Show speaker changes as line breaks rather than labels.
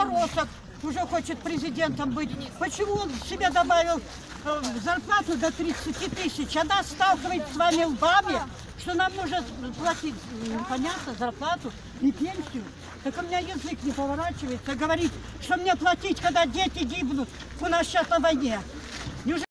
Новоросов уже хочет президентом быть. Почему он себе добавил зарплату до 30 тысяч? Она сталкивается с вами лбами, что нам нужно платить, понятно, зарплату и пенсию. Так у меня язык не поворачивается. Говорит, что мне платить, когда дети гибнут. У нас сейчас на войне.